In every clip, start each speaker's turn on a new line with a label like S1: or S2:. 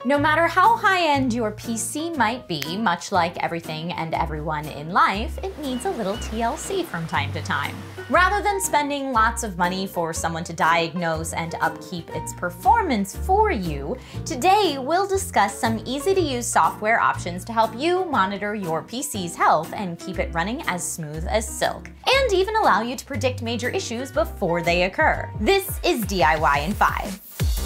S1: No matter how high-end your PC might be, much like everything and everyone in life, it needs a little TLC from time to time. Rather than spending lots of money for someone to diagnose and upkeep its performance for you, today we'll discuss some easy-to-use software options to help you monitor your PC's health and keep it running as smooth as silk, and even allow you to predict major issues before they occur. This is DIY in 5.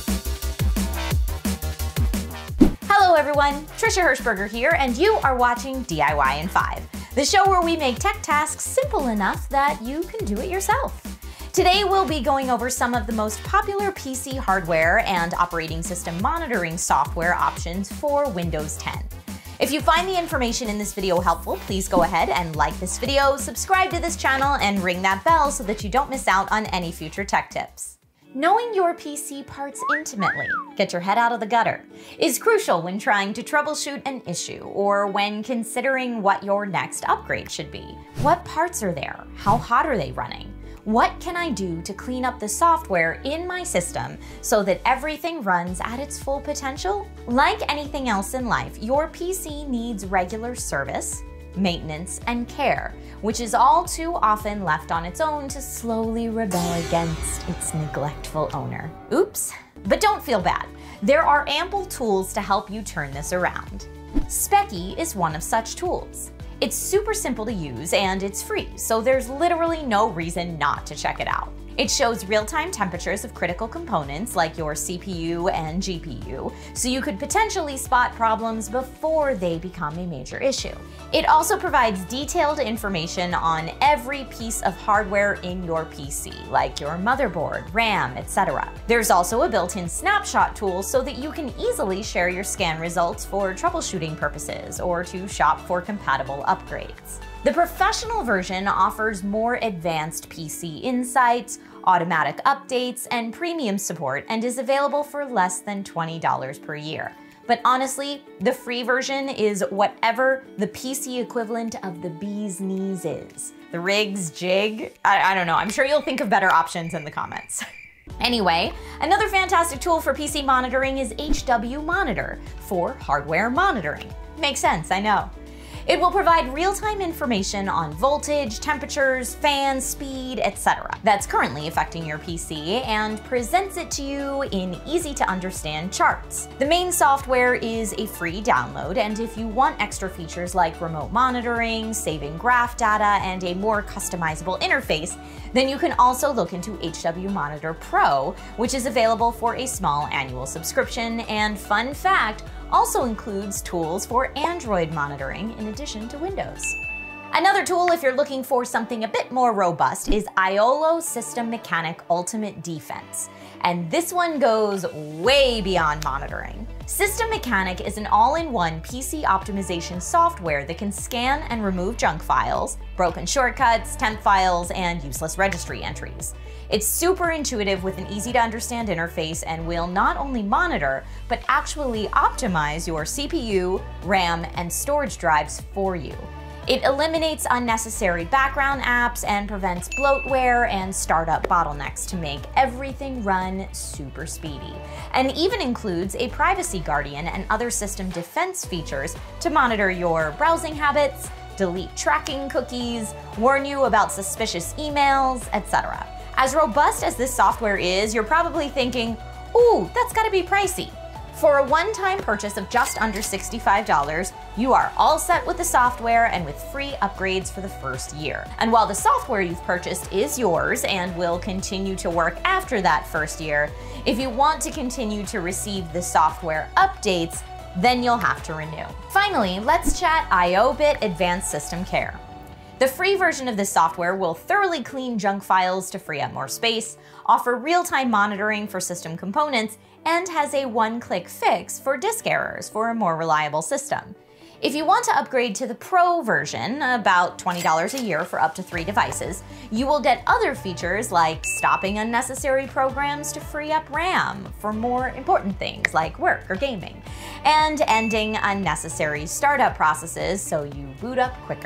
S1: Hello everyone, Trisha Hirschberger here, and you are watching DIY in 5, the show where we make tech tasks simple enough that you can do it yourself. Today we'll be going over some of the most popular PC hardware and operating system monitoring software options for Windows 10. If you find the information in this video helpful, please go ahead and like this video, subscribe to this channel, and ring that bell so that you don't miss out on any future tech tips. Knowing your PC parts intimately, get your head out of the gutter, is crucial when trying to troubleshoot an issue or when considering what your next upgrade should be. What parts are there? How hot are they running? What can I do to clean up the software in my system so that everything runs at its full potential? Like anything else in life, your PC needs regular service, maintenance, and care, which is all too often left on its own to slowly rebel against its neglectful owner. Oops, but don't feel bad. There are ample tools to help you turn this around. Specky is one of such tools. It's super simple to use and it's free, so there's literally no reason not to check it out. It shows real-time temperatures of critical components like your CPU and GPU, so you could potentially spot problems before they become a major issue. It also provides detailed information on every piece of hardware in your PC, like your motherboard, RAM, etc. There's also a built-in snapshot tool so that you can easily share your scan results for troubleshooting purposes or to shop for compatible upgrades. The professional version offers more advanced PC insights, automatic updates, and premium support, and is available for less than $20 per year. But honestly, the free version is whatever the PC equivalent of the bee's knees is. The rig's jig? I don't know, I'm sure you'll think of better options in the comments. Anyway, another fantastic tool for PC monitoring is HWMonitor for hardware monitoring. Makes sense, I know. It will provide real-time information on voltage, temperatures, fan speed, etc. that's currently affecting your PC and presents it to you in easy-to-understand charts. The main software is a free download, and if you want extra features like remote monitoring, saving graph data, and a more customizable interface, then you can also look into HWMonitor Pro, which is available for a small annual subscription, and fun fact, also includes tools for Android monitoring in addition to Windows. Another tool if you're looking for something a bit more robust is Iolo System Mechanic Ultimate Defense, and this one goes way beyond monitoring. System Mechanic is an all-in-one PC optimization software that can scan and remove junk files, broken shortcuts, temp files, and useless registry entries. It's super intuitive with an easy-to-understand interface and will not only monitor, but actually optimize your CPU, RAM, and storage drives for you. It eliminates unnecessary background apps and prevents bloatware and startup bottlenecks to make everything run super speedy, and even includes a privacy guardian and other system defense features to monitor your browsing habits, delete tracking cookies, warn you about suspicious emails, etc. As robust as this software is, you're probably thinking, ooh, that's gotta be pricey. For a one-time purchase of just under $65, you are all set with the software and with free upgrades for the first year. And while the software you've purchased is yours and will continue to work after that first year, if you want to continue to receive the software updates, then you'll have to renew. Finally, let's chat IObit Advanced System Care. The free version of this software will thoroughly clean junk files to free up more space, offer real-time monitoring for system components, and has a one-click fix for disk errors for a more reliable system. If you want to upgrade to the Pro version, about $20 a year for up to 3 devices, you will get other features like stopping unnecessary programs to free up RAM for more important things like work or gaming, and ending unnecessary startup processes so you boot up quicker.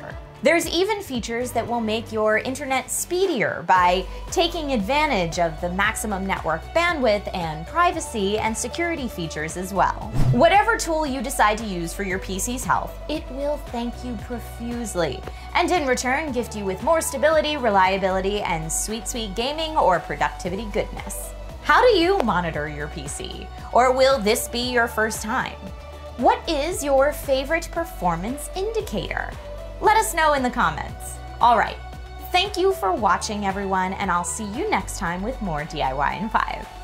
S1: There's even features that will make your internet speedier by taking advantage of the maximum network bandwidth and privacy and security features as well. Whatever tool you decide to use for your PC's health, it will thank you profusely, and in return gift you with more stability, reliability, and sweet, sweet gaming or productivity goodness. How do you monitor your PC? Or will this be your first time? What is your favorite performance indicator? Let us know in the comments. All right, thank you for watching everyone, and I'll see you next time with more DIY in 5.